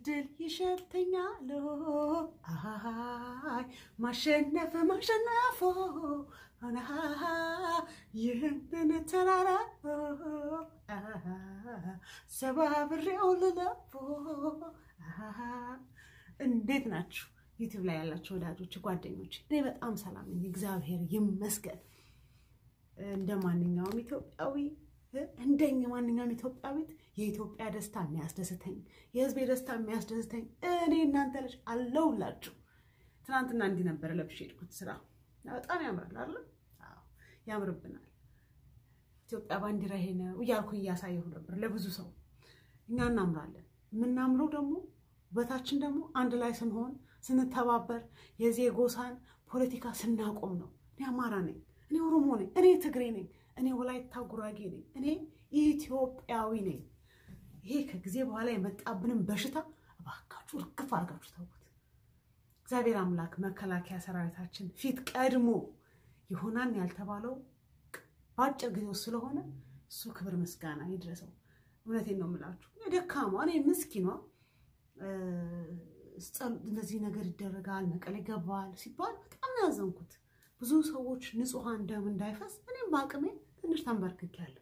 ድል ይሸተኛል አይ ማሸነፍ አና ይህንን ተራራ ሰባብሬው ልለፎ እንዴት ናችሁ ዩቲዩብ ላይ ያላችሁ ወዳጆች ጓደኞች እኔ በጣም ሰላም ነኝ እግዚአብሔር ይመስገን እንደማንኛውም ኢትዮጵያዊ እንደኛ ማንኛውም ኢትዮጵያዊት የኢትዮጵያ ደስታ የሚያስደስተኝ የህዝብ ደስታ የሚያስደስተኝ እኔ እናንተ ልጅ አለውላችሁ ትናንትና እንዲህ ነበር ለብሼ ሄድኩት ስራ በጣም ያምራል አይደል አዎ ያምርብናል ኢትዮጵያ ባንዲራ ይሄ ነው ያልኩ ያሳየው ነበር ለብዙ ሰው እኛ እናምራለን ምናምረው ደግሞ በታችን ደግሞ አንድ ላይ ስንሆን ስንተባበር የዚህ ጎሳን ፖለቲካ ስናቆም ነው እኔ አማራ ነኝ እኔ ኦሮሞ ነኝ እኔ ትግሬ ነኝ እኔ ወላይታ ጉራጌ ነኝ እኔ ኢትዮጵያዊ ነኝ ይሄ ከጊዜ በኋላ የመጣብንም በሽታ አባካችሁ ርክፍ አርጋችሁ ተውት እግዚአብሔር አምላክ መከላከያ ሰራዊታችን ፊት ቀድሞ ይሆናል ያልተባለው ባጭር ጊዜ ስለሆነ እሱ ክብር ምስጋና ይድረሰው እውነቴን ነው የምላችሁ ደካማ እኔ ምስኪኗ እንደዚህ ነገር ይደረጋል መቀሌ ገባል ሲባል በጣም ያዘንኩት ብዙ ሰዎች ንጹሃን ደም እንዳይፈስ እኔም ባቅሜ ትንሽ ተንበርክኬያለሁ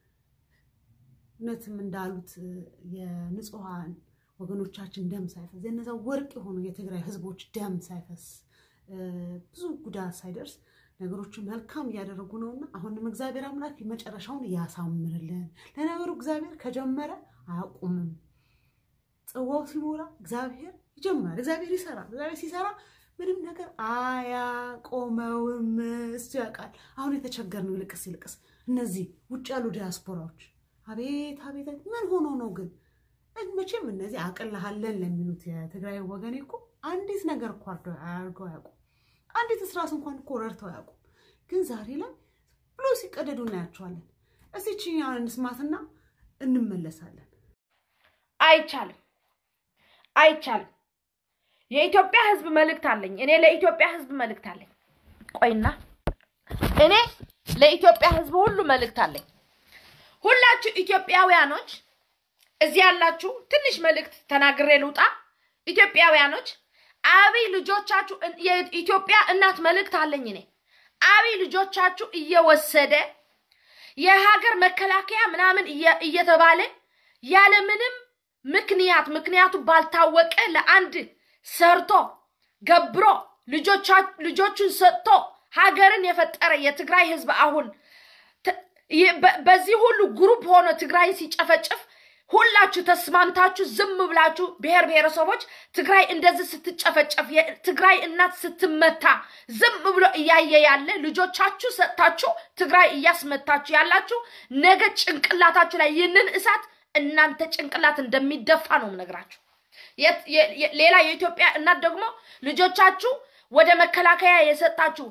እነተም እንዳሉት የንጹሃን ወገኖቻችን ደም ሳይፈስ የነዛ ወርቅ የሆኑ የትግራይ ህዝቦች ደም ሳይፈስ ብዙ ጉዳት ሳይደርስ ነገሮች መልካም ያደረጉ ነውና አሁንም እግዚአብሔር አምላክ መጨረሻውን ያሳምርልን ለነገሩ እግዚአብሔር ከጀመረ አያቆምም ጽዋው ሲሞላ እግዚአብሔር ይጀምራል እግዚአብሔር ይሰራል እግዚአብሔር ሲሰራ ምንም ነገር አያቆመውም እሱ ያውቃል አሁን የተቸገርነው ይልቅስ እነዚህ ውጭ ያሉ ዲያስፖራዎች አቤት ምን ሆኖ ነው ግን መቼም እነዚህ አቀላሃለን ለሚሉት የትግራይ ወገኔ እኮ አንዲት ነገር እኮ አርገው ያውቁ አንዲት ስራስ እንኳን እኮ ረርተው ያውቁ ግን ዛሬ ላይ ብሎ ሲቀደዱ እናያቸዋለን እዚህኛውን እንስማትና እንመለሳለን አይቻልም የኢትዮጵያ ህዝብ መልእክት አለኝ እኔ ለኢትዮጵያ ህዝብ መልእክት አለኝ ቆይና እኔ ለኢትዮጵያ ህዝብ ሁሉ መልእክት አለኝ ሁላችሁ ኢትዮጵያውያኖች እዚህ ያላችሁ ትንሽ መልእክት ተናግሬ ልውጣ ኢትዮጵያውያኖች አብይ ልጆቻችሁ የኢትዮጵያ እናት መልእክት አለኝ እኔ አብይ ልጆቻችሁ እየወሰደ የሀገር መከላከያ ምናምን እየተባለ ያለ ምንም ምክንያቱ ባልታወቀ ለአንድ ሰርቶ ገብሮ ልጆቹን ሰጥቶ ሀገርን የፈጠረ የትግራይ ህዝብ አሁን በዚህ ሁሉ ግሩፕ ሆኖ ትግራይ ሲጨፈጨፍ ሁላችሁ ተስማምታችሁ ዝም ብላችሁ ብሔረሰቦች ትግራይ እንደዚህ ስትጨፈጨፍ ትግራይ እናት ስትመታ ዝም ብሎ እያየ ያለ ልጆቻችሁ ሰጣችሁ ትግራይ እያስመታችሁ ያላችሁ ነገ ጭንቅላታችሁ ላይ ይህንን እሳት እናንተ ጭንቅላት እንደሚደፋ ነው ነግራችሁ ሌላ የኢትዮጵያ እናት ደግሞ ልጆቻችሁ ወደ መከላከያ የሰጣችሁ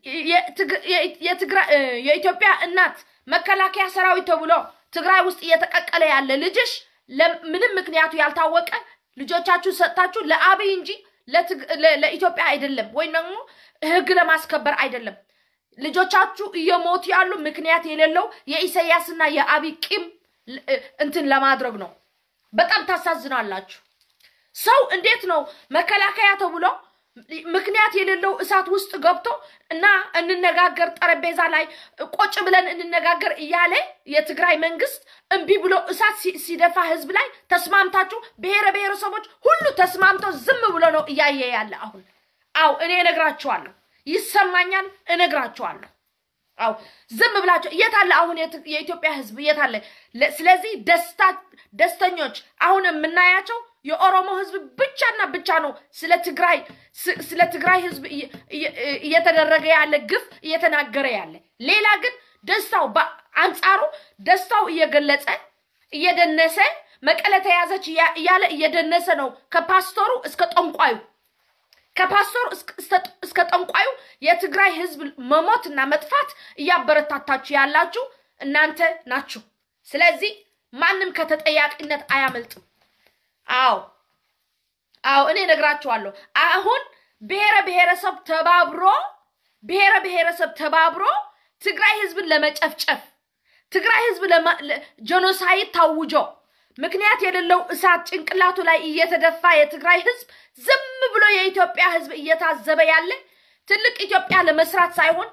የኢትዮጵያ እናት መከላከያ ሰራዊት ተብሎ ትግራይ ውስጥ እየተቀቀለ ያለ ልጅሽ ለምንም ምክንያቱ ያልታወቀ ልጆቻችሁ ሰጣችሁ ለአብይ እንጂ ለኢትዮጵያ አይደለም ወይ ደግሞ ህግ ለማስከበር አይደለም ልጆቻችሁ እየሞቱ ያሉ ምክንያት የሌለው የኢሳያስና የአብይ ቂም እንትን ለማድረግ ነው በጣም ታሳዝናላችሁ ሰው እንዴት ነው መከላከያ ተብሎ ምክንያት የሌለው እሳት ውስጥ ገብቶ እና እንነጋገር ጠረጴዛ ላይ ቆጭ ብለን እንነጋገር እያለ የትግራይ መንግስት እንቢ ብሎ እሳት ሲደፋ ህዝብ ላይ ተስማምታችሁ ብሔረሰቦች ሁሉ ተስማምተው ዝም ብሎ ነው እያየ ያለ አሁን አው እኔ እነግራችኋለሁ ይሰማኛል እነግራችኋለሁ አው ዝም ብላችሁ የታለ አሁን የኢትዮጵያ ህዝብ የታለ ስለዚህ ደስተኞች አሁን ምናያቸው የኦሮሞ ህዝብ ብቻ ነው ስለ ትግራይ ህዝብ እየተደረገ ያለ ግፍ እየተናገረ ያለ ሌላ ግን ደስታው በአንጻሩ ደስታው እየገለጸ እየደነሰ መቀለ ተያዘች ያለ እየደነሰ ነው ከፓስተሩ እስከ ጠንቋዩ የትግራይ ህዝብ መሞትና መጥፋት እያበረታታችሁ ያላችሁ እናንተ ናችሁ ስለዚህ ማንንም ከተጠያቂነት አያመልጥም አው እኔ ነግራችኋለሁ አሁን ብሔረሰብ ተባብሮ ትግራይ ህዝብን ለመጨፍጨፍ ትግራይ ህዝብ ጀኖሳይድ ታውጆ ምክንያት የሌለው እሳት ጭንቅላቱ ላይ እየተደፋ የትግራይ ህዝብ ዝም ብሎ የኢትዮጵያ ህዝብ እየታዘበ ያለ ትልቅ ኢትዮጵያ ለመስራት ሳይሆን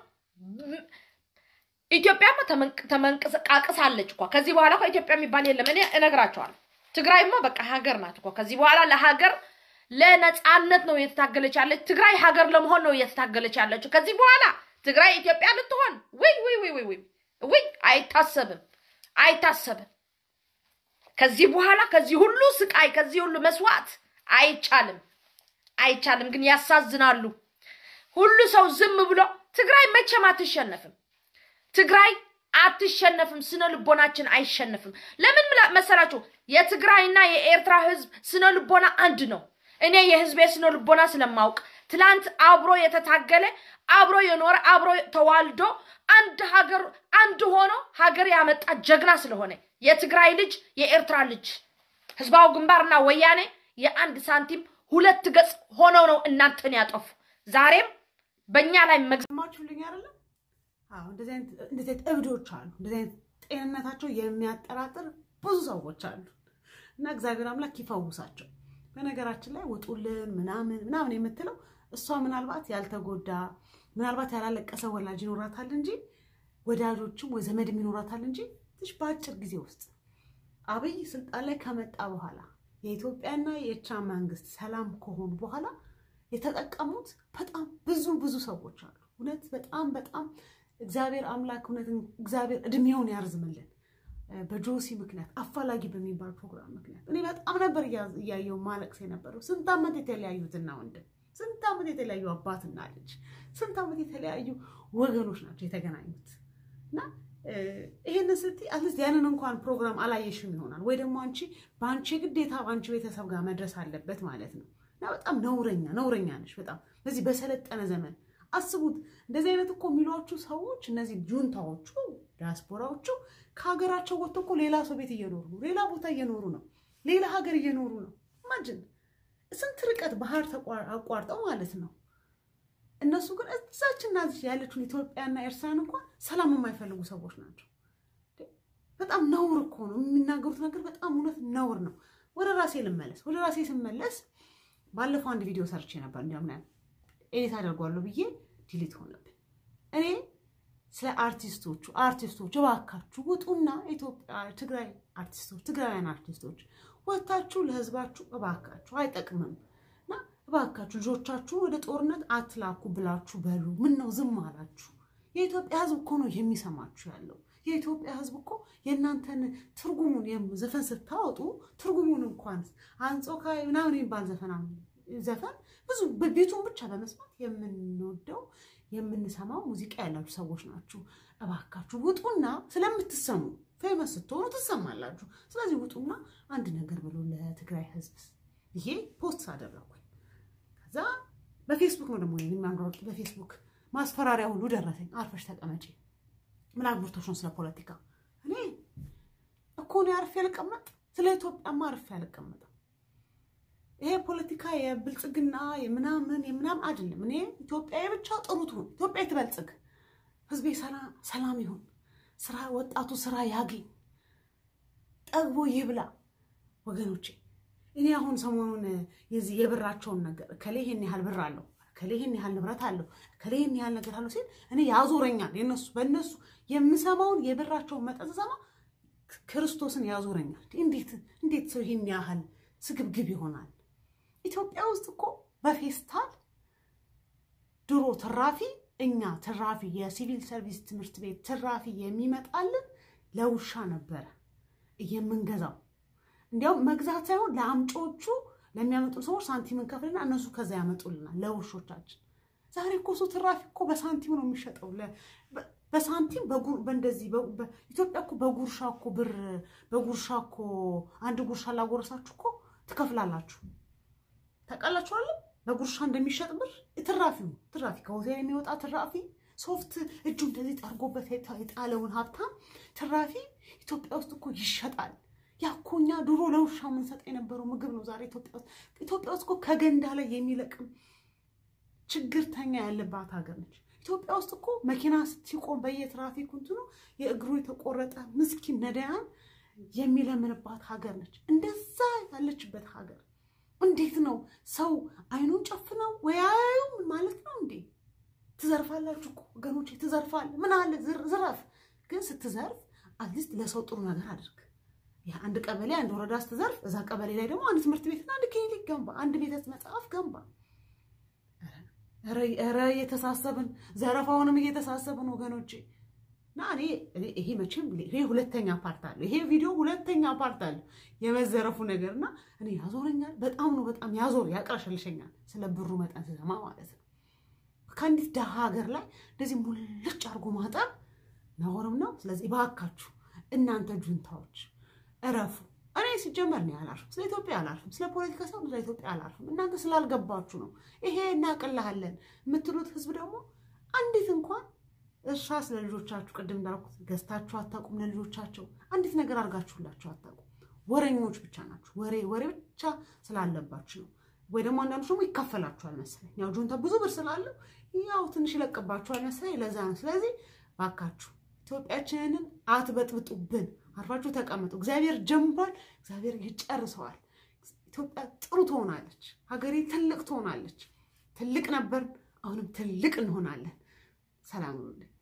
ኢትዮጵያማ ተመንቀሳቀሳለች እኮ ከዚህ በኋላ እኮ ኢትዮጵያ የሚባል የለም እኔ እነግራቸዋለሁ ትግራይማ በቃ ሀገር ናት እኮ ከዚህ በኋላ ለሀገር ለነጻነት ነው እየተታገለች ያለች ትግራይ ሀገር ለመሆን ነው እየተታገለች ያለች ከዚህ በኋላ ትግራይ ኢትዮጵያ ልትሆን ወይ አይታሰብም ከዚህ በኋላ ከዚህ ሁሉ ስቃይ ከዚህ ሁሉ መስዋዕት አይቻልም ግን ያሳዝናሉ ሁሉ ሰው ዝም ብሎ ትግራይ መቼም አትሸነፍም ስነ ልቦናችን አይሸነፍም ለምን መሰላችሁ የትግራይና የኤርትራ ህዝብ ስነ ልቦና አንድ ነው እኔ የህዝብ ስነ ልቦና ስለማውቅ ትላንት አብሮ የተታገለ አብሮ የኖረ አብሮ ተዋልዶ አንድ ሆኖ ሀገር ያመጣ ጀግና ስለሆነ የትግራይ ልጅ የኤርትራ ልጅ ህዝባው ግንባርና ወያኔ የአንድ ሳንቲም ሁለት ገጽ ሆኖ ነው እናንተን ያጠፉ ዛሬም በእኛ ላይ መግዛማችሁልኝ አይደለ አዎ እንደዚህ እብዶች አሉ እንደዚህ ጤንነታቸው የሚያጠራጥር ብዙ ሰዎች አሉ እና እግዚአብሔር አምላክ ይፈውሳቸው በነገራችን ላይ ወጡልን ምናምን የምትለው እሷ ምናልባት ያልተጎዳ ምናልባት ያላለቀሰ ወላጅ ይኖራታል እንጂ ወዳጆችም ወይ ዘመድም ይኖራታል እንጂ ትሽ ባጭር ጊዜ ውስጥ አብይ ስልጣን ላይ ከመጣ በኋላ የኢትዮጵያና የኤርትራ መንግስት ሰላም ከሆኑ በኋላ የተጠቀሙት በጣም ብዙ ሰዎች አሉ እውነት በጣም እግዚአብሔር አምላክ እውነት እግዚአብሔር እድሜውን ያርዝምልን በጆሲ ምክንያት አፋላጊ በሚባል ፕሮግራም ምክንያት እኔ በጣም ነበር ያያየው ማለቅስ የነበረው ስንት አመት የተለያዩትና ወንድም ስንት አመት የተለያዩ አባትና ልጅ ስንት አመት የተለያዩ ወገኖች ናቸው የተገናኙት እና ይሄንን ስልቲ አትሊስት ያንን እንኳን ፕሮግራም አላየሽም ይሆናል ወይ ደግሞ አንቺ ባንቺ ግዴታ ባንቺ ቤተሰብ ጋር መድረስ አለበት ማለት ነው እና በጣም ነውረኛ ነሽ በጣም በዚህ በሰለጠነ ዘመን አስቡት እንደዚህ አይነት እኮ የሚሏችሁ ሰዎች እነዚህ ጁንታዎቹ ዲያስፖራዎቹ ከሀገራቸው ወጥተው እኮ ሌላ ሰው ቤት እየኖሩ ነው ሌላ ቦታ እየኖሩ ነው ሌላ ሀገር እየኖሩ ነው ማጅን ስንት ርቀት ባህር አቋርጠው ማለት ነው እነሱ ግን እዛችና ያለችው ኢትዮጵያና ኤርትራን እንኳን ሰላም የማይፈልጉ ሰዎች ናቸው በጣም ነውር እኮ ነው የሚናገሩት ነገር በጣም እውነት ነውር ነው ወደ ራሴ ስመለስ ባለፈው አንድ ቪዲዮ ሰርቼ ነበር እንደምን ኤዲት አደርጋለሁ ብዬ ዲሊት ሆነብኝ እኔ ስለ አርቲስቶች እባካችሁ ውጡና ኢትዮጵያ ትግራይ አርቲስቶች ትግራይያን አርቲስቶች ወጣችሁ ለህዝባችሁ እባካችሁ አይጠቅምምና እባካችሁ ልጆቻችሁ ወደ ጦርነት አትላኩ ብላችሁ በሉ ምን ነው ዝም አላችሁ የኢትዮጵያ ህዝብ እኮ ነው የሚሰማችሁ ያለው የኢትዮጵያ ህዝብ እኮ የናንተን ትርጉሙን ዘፈን ስታወጡ ትርጉሙን እንኳን አንጾካይ ምናምን ይባል ዘፈን ብዙ በቤቱን ብቻ በመስማት የምንወደው የምንሰማው ሙዚቃ ያላችሁ ሰዎች ናችሁ እባካችሁ ውጡና ስለምትሰሙ ፌመስ ስትሆኑ ትሰማላችሁ ስለዚህ ውጡና አንድ ነገር ብሎ ለትግራይ ህዝብ ይሄ ፖስት አደረኩኝ ከዛ በፌስቡክ ነው ደግሞ የሚያንገሩት በፌስቡክ ማስፈራሪያ ሁሉ ደረሰኝ አርፈሽ ተቀመጪ ምን አግብቶሽ ነው ስለ ፖለቲካ እኔ እኮ ነው አርፌ ያልቀመጥ ስለ ኢትዮጵያ ማርፌ ያልቀመጥ ይሄ ፖለቲካ የብልጽግና የምናምን አይደለም እኔ ኢትዮጵያ ብቻ ጥሩት ነው ኢትዮጵያ ትበልጽግ ህዝቤ ሰላም ይሁን ስራ ወጣቱ ስራ ያገኝ ጠግቦ ይብላ ወገኖቼ እኔ አሁን ሰሞኑን የዚህ የብራቸውን ነገር ከሌሄን ያህል ብር አለው ከሌሄን ያህል ንብረት አለው ከሌሄን ያህል ነገር አለው ሲል እኔ ያዞረኛል በእነሱ የምሰማውን የብራቸውን መጠን ሰማ ክርስቶስን ያዞረኛል እንዴት ሰው ይሄን ያህል ስግብግብ ይሆናል ኢትዮጵያ ውስጥ እኮ በፌስታል ድሮ ትራፊ የሲቪል ሰርቪስ ትምህርት ቤት ትራፊ የሚመጣልን ለውሻ ነበር የምንገዛው እንዲያው መግዛት ሳይሆን ለአምጮቹ ለሚያመጡ ሰዎች ሳንቲም እንከፍልና እነሱ ከዛ ያመጡልናል ለውሾቻችን ዛሬ እኮ ትራፊ እኮ በሳንቲም ነው የሚሸጠው በሳንቲም በእንደዚህ ኢትዮጵያ እኮ በጉርሻ እኮ ብር በጉርሻ እኮ አንድ ጉርሻ ላጎረሳችሁ እኮ ትከፍላላችሁ ታውቃላችሁ አይደል በጉርሻ እንደሚሸጥ ብር ትራፊ ከሆቴል የሚወጣ ትራፊ ሶፍት እጁ እንደዚህ ጠርጎበት የጣለውን ሀብታም ትራፊ ኢትዮጵያ ውስጥ እኮ ይሸጣል ያኮኛ ድሮ ለውሻ ምን ሰጠ የነበረው ምግብ ነው ዛሬ ኢትዮጵያ ውስጥ እኮ ከገንዳ ላይ የሚለቅም ችግርተኛ ያለባት ሀገር ነች ኢትዮጵያ ውስጥ እኮ መኪና ሲቆም በየትራፊኩ እንትኑ የእግሩ የተቆረጠ ምስኪን ነዳያን የሚለምንባት ሀገር ነች። እንደዛ ያለችበት ሀገር እንዴት ነው ሰው አይኑን ጨፍነው ወይ አያዩም ማለት ነው እንዴ? ትዘርፋላችሁ እኮ ወገኖቼ፣ ትዘርፋል። ምን አለ ዝረፍ። ግን ስትዘርፍ አትሊስት ለሰው ጥሩ ነገር አድርግ። ያ አንድ ቀበሌ አንድ ወረዳ ስትዘርፍ እዛ ቀበሌ ላይ ደግሞ አንድ ትምህርት ቤትና አንድ ክሊኒክ ገንባ፣ አንድ ቤተ መጽሐፍ ገንባ። ኧረ እየተሳሰብን ዘረፋውንም እየተሳሰብን ወገኖቼ። እና ይሄ መቼም ይሄ ሁለተኛ ፓርት አለ። ይሄ ቪዲዮ ሁለተኛ ፓርት አለ የመዘረፉ ነገርና እኔ ያዞረኛል። በጣም ያቅረሸልሸኛል ስለ ብሩ መጠን ስሰማ ማለት ነው። ከአንዲት ደሃ ሀገር ላይ እንደዚህ ሙልጭ አድርጎ ማጠብ ነውርም ነው። ስለዚህ ባካችሁ እናንተ ጁንታዎች እረፉ። እኔ ሲጀመር ነው ያላልኩም ስለ ኢትዮጵያ አላልኩም፣ ስለ ፖለቲካ ሰው ስለ ኢትዮጵያ አላልኩም። እናንተ ስላልገባችሁ ነው። ይሄ እናቀላለን የምትሉት ህዝብ ደግሞ አንዲት እንኳን እርሻ ስለ ልጆቻችሁ ቅድም እንዳልኩት ገዝታችሁ አታውቁም። ለልጆቻቸው አንዲት ነገር አድርጋችሁላችሁ አታውቁም። ወሬኞች ብቻ ናችሁ። ወሬ ብቻ ስላለባችሁ ነው። ወይ ደግሞ አንዳንዶች ደግሞ ይከፈላችኋል መሰለኝ። ያው ጁንታ ብዙ ብር ስላለው ያው ትንሽ ይለቅባችኋል መሰለኝ። ለዛ ነው። ስለዚህ ባካችሁ ኢትዮጵያችንን አትበጥብጡብን። አርፋችሁ ተቀመጡ። እግዚአብሔር ጀምሯል። እግዚአብሔር ይጨርሰዋል። ኢትዮጵያ ጥሩ ትሆናለች። ሀገሬ ትልቅ ትሆናለች። ትልቅ ነበር፣ አሁንም ትልቅ እንሆናለን። ሰላም ሁኑ።